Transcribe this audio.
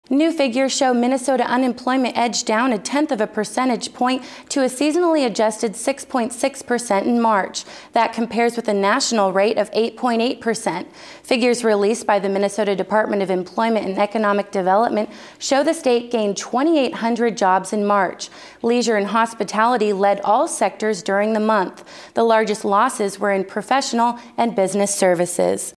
New figures show Minnesota unemployment edged down 0.1 percentage point to a seasonally adjusted 6.6% in March. That compares with a national rate of 8.8%. Figures released by the Minnesota Department of Employment and Economic Development show the state gained 2,800 jobs in March. Leisure and hospitality led all sectors during the month. The largest losses were in professional and business services.